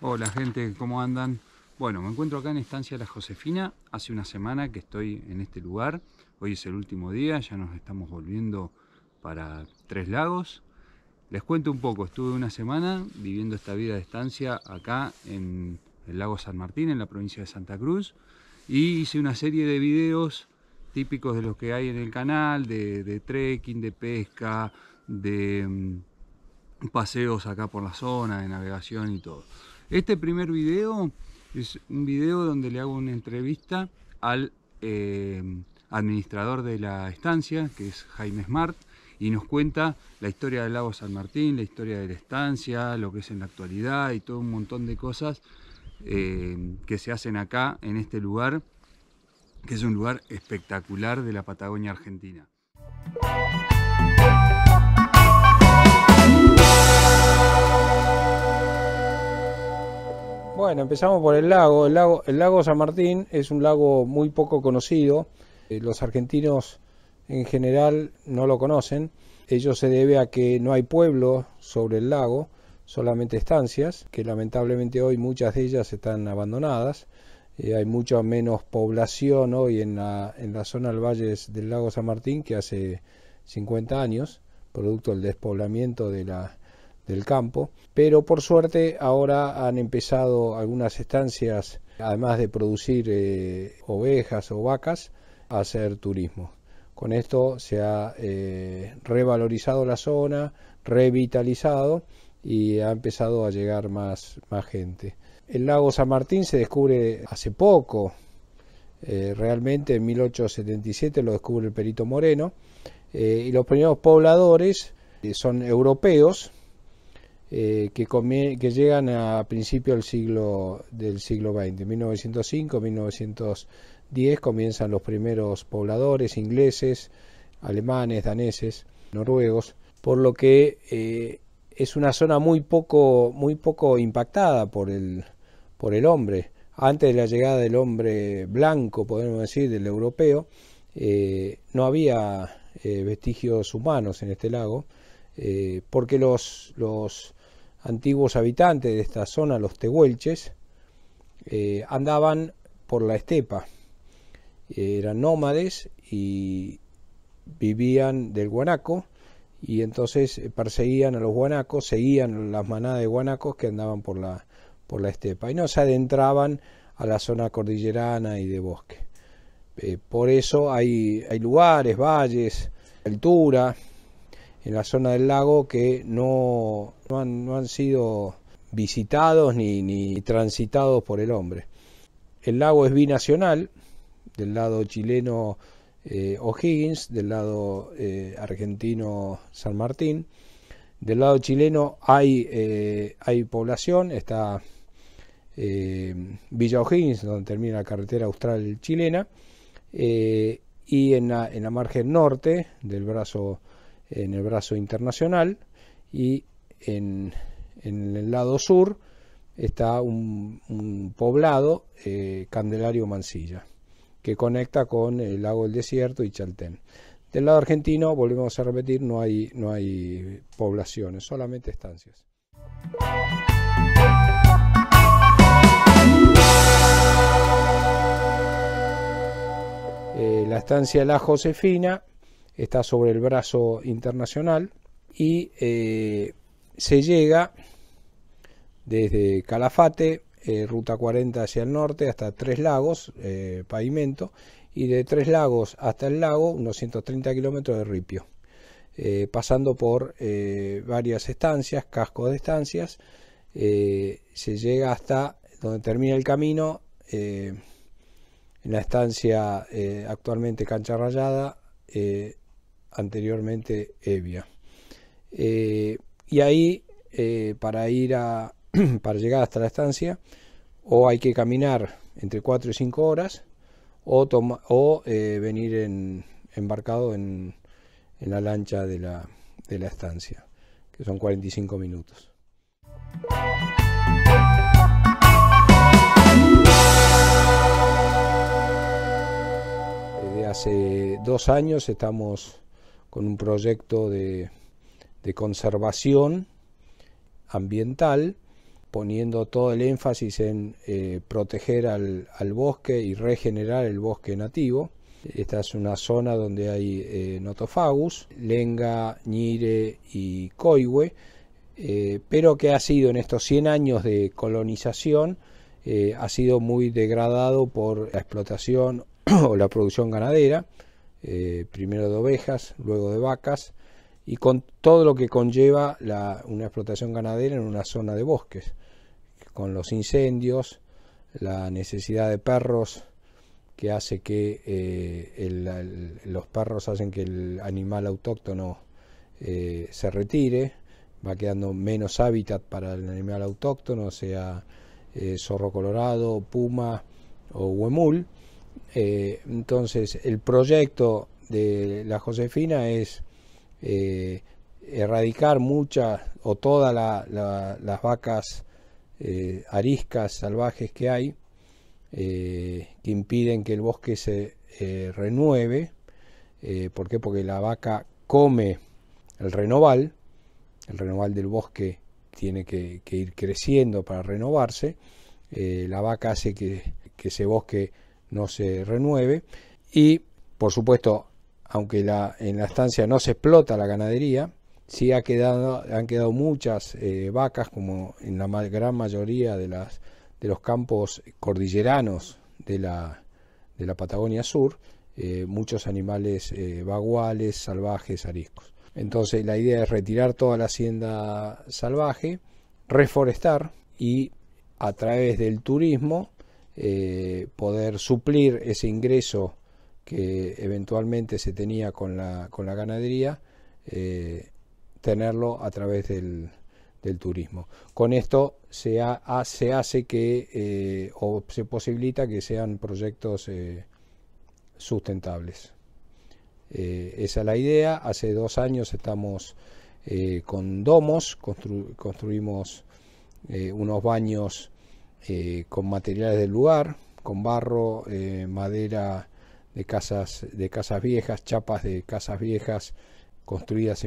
Hola gente, ¿cómo andan? Bueno, me encuentro acá en Estancia La Josefina. Hace una semana que estoy en este lugar. Hoy es el último día, ya nos estamos volviendo para Tres Lagos. Les cuento un poco, estuve una semana viviendo esta vida de estancia acá en el lago San Martín, en la provincia de Santa Cruz. Y hice una serie de videos típicos de los que hay en el canal, de trekking, de pesca, de paseos acá por la zona, de navegación y todo. Este primer video es un video donde le hago una entrevista al administrador de la estancia, que es Jaime Smart, y nos cuenta la historia del lago San Martín, la historia de la estancia, lo que es en la actualidad y todo un montón de cosas que se hacen acá en este lugar, que es un lugar espectacular de la Patagonia Argentina. Bueno, empezamos por el lago. El lago San Martín es un lago muy poco conocido. Los argentinos en general no lo conocen. Ello se debe a que no hay pueblo sobre el lago, solamente estancias, que lamentablemente hoy muchas de ellas están abandonadas. Hay mucha menos población hoy en la zona del valle del lago San Martín que hace 50 años, producto del despoblamiento del campo, pero por suerte ahora han empezado algunas estancias, además de producir ovejas o vacas, a hacer turismo. Con esto se ha revalorizado la zona, revitalizado y ha empezado a llegar más gente. El lago San Martín se descubre hace poco, realmente en 1877 lo descubre el Perito Moreno, y los primeros pobladores son europeos, que llegan a principios del siglo XX. 1905, 1910 comienzan los primeros pobladores ingleses, alemanes, daneses, noruegos, por lo que es una zona muy poco impactada por el hombre. Antes de la llegada del hombre blanco, podemos decir, del europeo, no había vestigios humanos en este lago, porque los antiguos habitantes de esta zona, los tehuelches, andaban por la estepa, eran nómades y vivían del guanaco, y entonces perseguían a los guanacos, seguían las manadas de guanacos que andaban por la estepa y no se adentraban a la zona cordillerana y de bosque. Por eso hay lugares, valles, altura en la zona del lago que no han sido visitados ni transitados por el hombre. El lago es binacional, del lado chileno O'Higgins, del lado argentino San Martín. Del lado chileno hay población, está Villa O'Higgins, donde termina la carretera austral chilena, y en la margen norte del en el brazo internacional, y en el lado sur está un poblado, Candelario Mansilla, que conecta con el lago del Desierto y Chaltén. Del lado argentino, volvemos a repetir, no hay poblaciones, solamente estancias. La estancia La Josefina está sobre el brazo internacional y se llega desde Calafate, ruta 40 hacia el norte, hasta Tres Lagos, pavimento, y de Tres Lagos hasta el lago, unos 130 kilómetros de ripio, pasando por varias estancias, cascos de estancias. Se llega hasta donde termina el camino, en la estancia actualmente Cancha Rayada, anteriormente Evia. Y ahí, para llegar hasta la estancia, o hay que caminar entre 4 y 5 horas, o venir embarcado en la lancha de la estancia, que son 45 minutos. Desde hace 2 años estamos con un proyecto de conservación ambiental poniendo todo el énfasis en proteger al bosque y regenerar el bosque nativo. Esta es una zona donde hay Nothofagus, Lenga, Ñire y Coihue, pero que ha sido en estos 100 años de colonización, ha sido muy degradado por la explotación o la producción ganadera, primero de ovejas, luego de vacas, y con todo lo que conlleva una explotación ganadera en una zona de bosques, con los incendios, la necesidad de perros, que hace que los perros hacen que el animal autóctono se retire, va quedando menos hábitat para el animal autóctono, sea zorro colorado, puma o huemul. Entonces el proyecto de la Josefina es erradicar muchas o todas las vacas ariscas salvajes que hay, que impiden que el bosque se renueve. ¿Por qué? Porque la vaca come el renoval del bosque tiene que ir creciendo para renovarse. La vaca hace que ese bosque no se renueve, y por supuesto, aunque en la estancia no se explota la ganadería, sí han quedado muchas vacas, como en la gran mayoría de los campos cordilleranos de la Patagonia Sur, muchos animales baguales, salvajes, ariscos. Entonces la idea es retirar toda la hacienda salvaje, reforestar y a través del turismo poder suplir ese ingreso que eventualmente se tenía con la ganadería, tenerlo a través del turismo. Con esto se hace que o se posibilita que sean proyectos sustentables. Esa es la idea. Hace 2 años estamos con domos, construimos unos baños con materiales del lugar, con barro, madera de casas viejas, chapas de casas viejas construidas en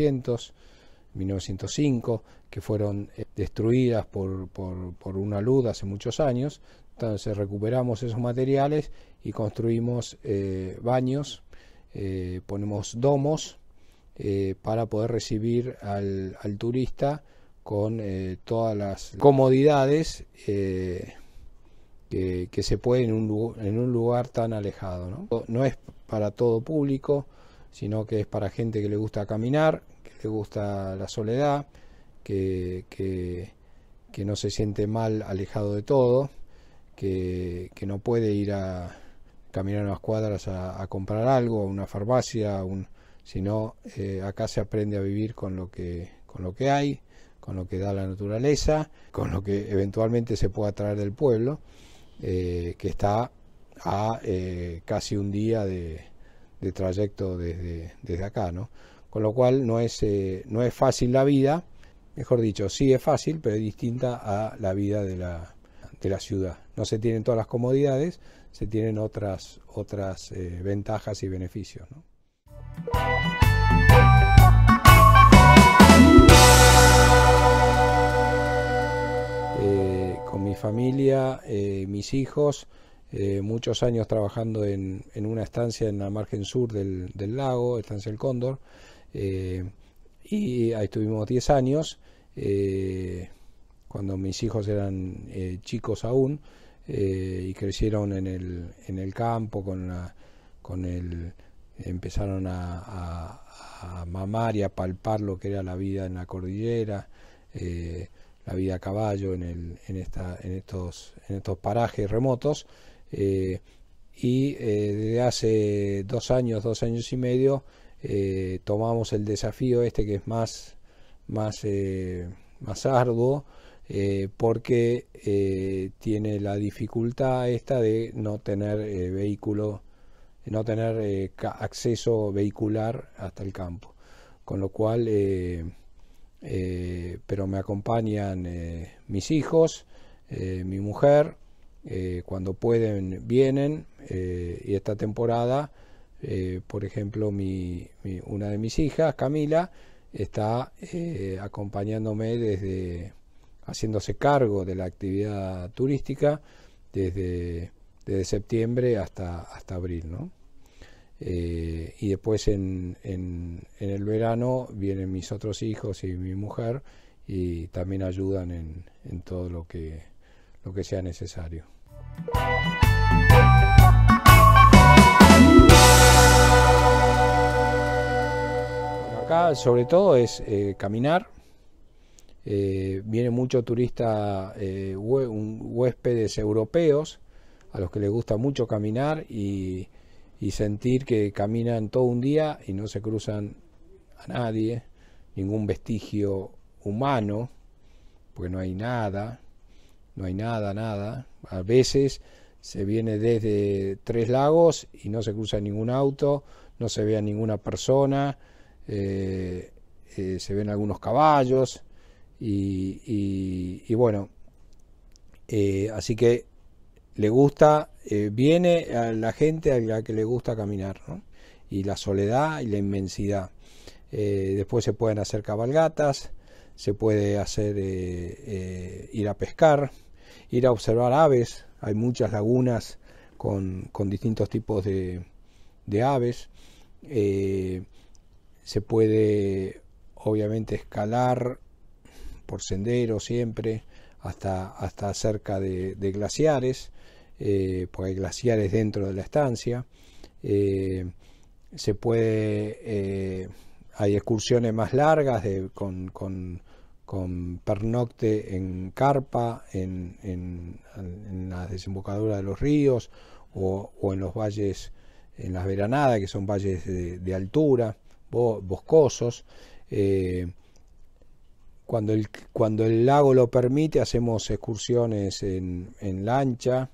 1905, que fueron destruidas por una luz hace muchos años. Entonces recuperamos esos materiales y construimos baños, ponemos domos para poder recibir al turista con todas las comodidades que se pueden en un lugar tan alejado, ¿no? No es para todo público, sino que es para gente que le gusta caminar, que le gusta la soledad, que no se siente mal alejado de todo, que no puede ir a caminar unas cuadras a comprar algo, a una farmacia, sino acá se aprende a vivir con lo que hay, con lo que da la naturaleza, con lo que eventualmente se pueda traer del pueblo, que está a casi un día de trayecto desde acá, ¿no? Con lo cual no es fácil la vida, mejor dicho, sí es fácil, pero es distinta a la vida de la ciudad. No se tienen todas las comodidades, se tienen otras ventajas y beneficios, ¿no? Con mi familia, mis hijos, muchos años trabajando en una estancia en la margen sur del lago, Estancia El Cóndor, y ahí estuvimos 10 años, cuando mis hijos eran chicos aún, y crecieron en el campo, empezaron a mamar y a palpar lo que era la vida en la cordillera, la vida a caballo en estos parajes remotos, y desde hace 2 años y medio, tomamos el desafío que es más arduo, porque tiene la dificultad de no tener vehículo, no tener acceso vehicular hasta el campo, con lo cual pero me acompañan mis hijos, mi mujer, cuando pueden vienen, y esta temporada, por ejemplo, una de mis hijas, Camila, está acompañándome desde haciéndose cargo de la actividad turística desde septiembre hasta abril, ¿no? Y después en el verano vienen mis otros hijos y mi mujer y también ayudan en todo lo que sea necesario. Bueno, acá sobre todo es caminar. Viene mucho turista, huéspedes europeos a los que les gusta mucho caminar y sentir que caminan todo un día y no se cruzan a nadie, ningún vestigio humano, porque no hay nada. A veces se viene desde Tres Lagos y no se cruza ningún auto, no se ve a ninguna persona, se ven algunos caballos y bueno, así que le gusta, viene a la gente a la que le gusta caminar, ¿no? Y la soledad y la inmensidad. Después se pueden hacer cabalgatas, se puede hacer ir a pescar, ir a observar aves. Hay muchas lagunas con distintos tipos de aves. Se puede obviamente escalar por senderos siempre hasta cerca de glaciares, porque hay glaciares dentro de la estancia. Se puede, hay excursiones más largas con pernocte en carpa, en las desembocaduras de los ríos o en los valles, en las veranadas, que son valles de altura, boscosos. Cuando el lago lo permite, hacemos excursiones en lancha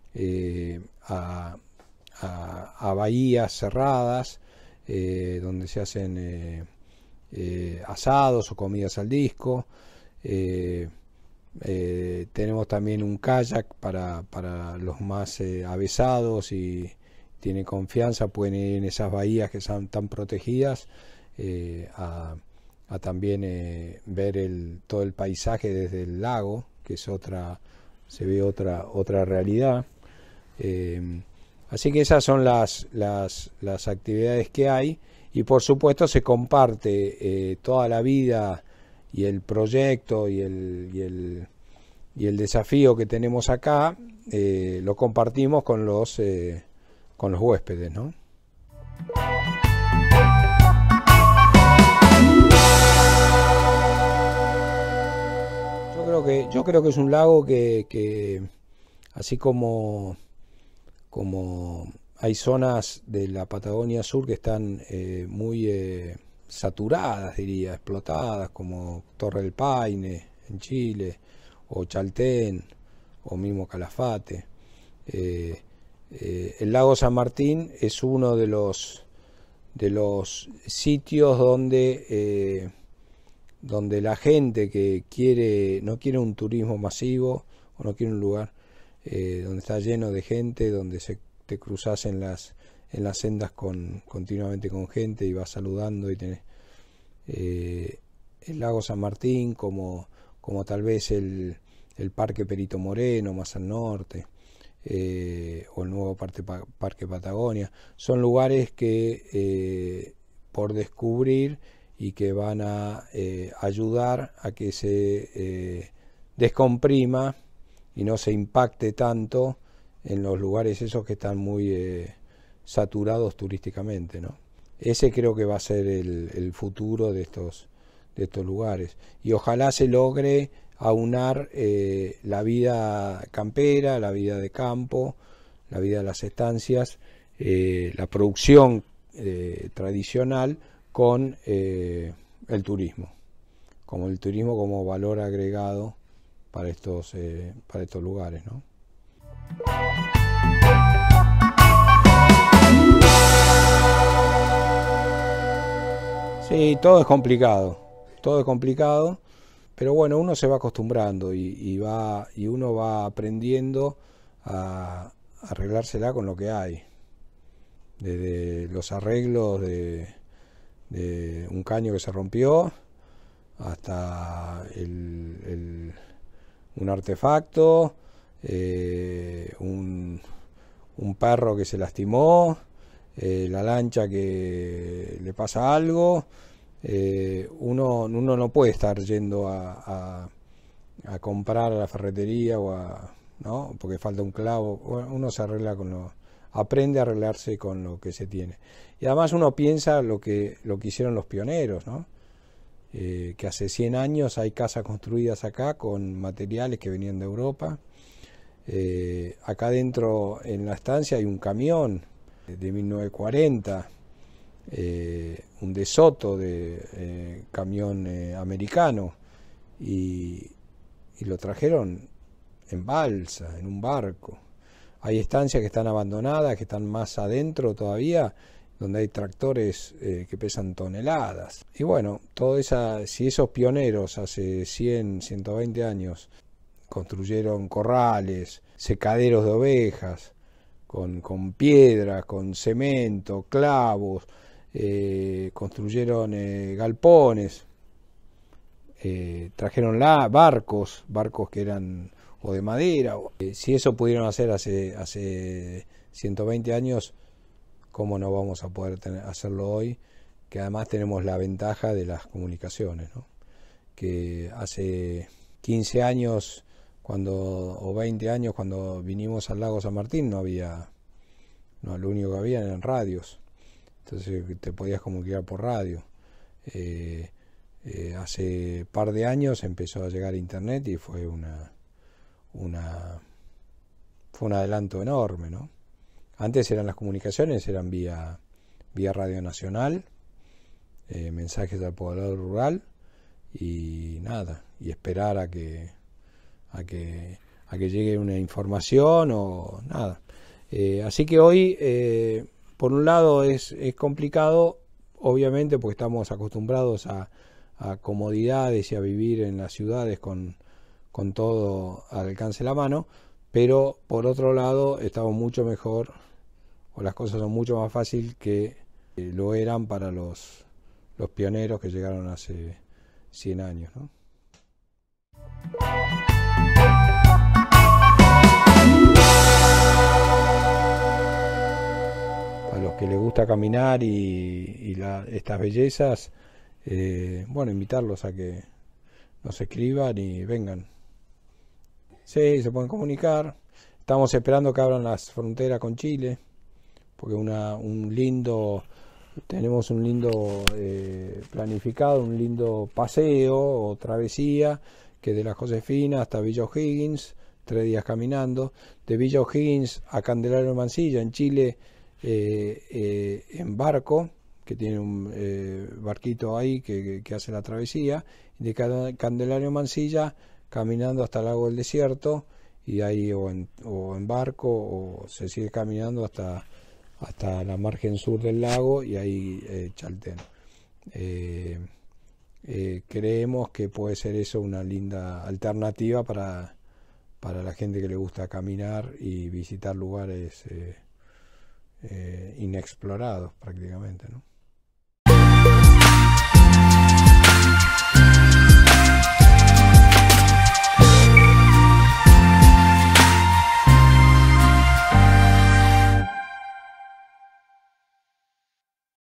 a bahías cerradas, donde se hacen asados o comidas al disco. Tenemos también un kayak para los más avesados y tienen confianza, pueden ir en esas bahías que son tan protegidas a también ver todo el paisaje desde el lago, que es se ve otra realidad. Así que esas son las actividades que hay, y por supuesto se comparte toda la vida y el proyecto y el desafío que tenemos acá, lo compartimos con los huéspedes, ¿no? Yo creo que es un lago que así como hay zonas de la Patagonia Sur que están muy saturadas, diría, explotadas, como Torre del Paine en Chile, o Chaltén, o mismo Calafate. El lago San Martín es uno de los sitios donde la gente que no quiere un turismo masivo, o no quiere un lugar donde está lleno de gente, donde te cruzas en las sendas continuamente con gente y vas saludando y tenés el lago San Martín como tal vez el Parque Perito Moreno más al norte, o el nuevo Parque Patagonia. Son lugares que por descubrir y que van a ayudar a que se descomprima y no se impacte tanto en los lugares esos que están muy saturados turísticamente, ¿no? Ese creo que va a ser el futuro de estos lugares, y ojalá se logre aunar la vida campera, la vida de campo, la vida de las estancias, la producción tradicional con el turismo como valor agregado para estos lugares, ¿no? Sí, todo es complicado, pero bueno, uno se va acostumbrando y uno va aprendiendo a arreglársela con lo que hay, desde los arreglos de un caño que se rompió hasta un artefacto, un perro que se lastimó, la lancha que le pasa algo. Uno no puede estar yendo a comprar a la ferretería ¿no? Porque falta un clavo. Uno se arregla aprende a arreglarse con lo que se tiene. Y además uno piensa lo que hicieron los pioneros, ¿no? Que hace 100 años hay casas construidas acá con materiales que venían de Europa. Acá dentro en la estancia hay un camión de 1940, un De Soto de camión americano, y lo trajeron en balsa, en un barco. Hay estancias que están abandonadas, que están más adentro todavía, donde hay tractores que pesan toneladas. Y bueno, si esos pioneros hace 100, 120 años construyeron corrales, secaderos de ovejas, con piedras, con cemento, clavos, construyeron galpones, trajeron barcos que eran o de madera. Si eso pudieron hacer hace 120 años, ¿cómo no vamos a poder hacerlo hoy? Que además tenemos la ventaja de las comunicaciones, ¿no? Que hace 15 años o 20 años, cuando vinimos al lago San Martín, lo único que había eran radios. Entonces te podías comunicar por radio. Hace par de años empezó a llegar internet y fue un adelanto enorme, ¿no? Antes las comunicaciones eran vía Radio Nacional, mensajes al poblador rural y nada, y esperar a que llegue una información o nada. Así que hoy, por un lado es complicado, obviamente, porque estamos acostumbrados a comodidades y a vivir en las ciudades con todo al alcance de la mano, pero por otro lado estamos mucho mejor, o las cosas son mucho más fáciles que lo eran para los pioneros que llegaron hace 100 años, ¿no? A los que les gusta caminar y estas bellezas, bueno, invitarlos a que nos escriban y vengan. Sí, se pueden comunicar. Estamos esperando que abran las fronteras con Chile, porque tenemos un lindo planificado, un lindo paseo o travesía, que de la Josefina hasta Villa O'Higgins, 3 días caminando. De Villa O'Higgins a Candelario de Mansilla, en Chile, en barco, que tiene un barquito ahí que hace la travesía. De Candelario de Mansilla caminando hasta el lago del Desierto, y ahí o en barco o se sigue caminando hasta la margen sur del lago, y ahí Chaltén. Creemos que puede ser eso una linda alternativa para la gente que le gusta caminar y visitar lugares inexplorados prácticamente, ¿no?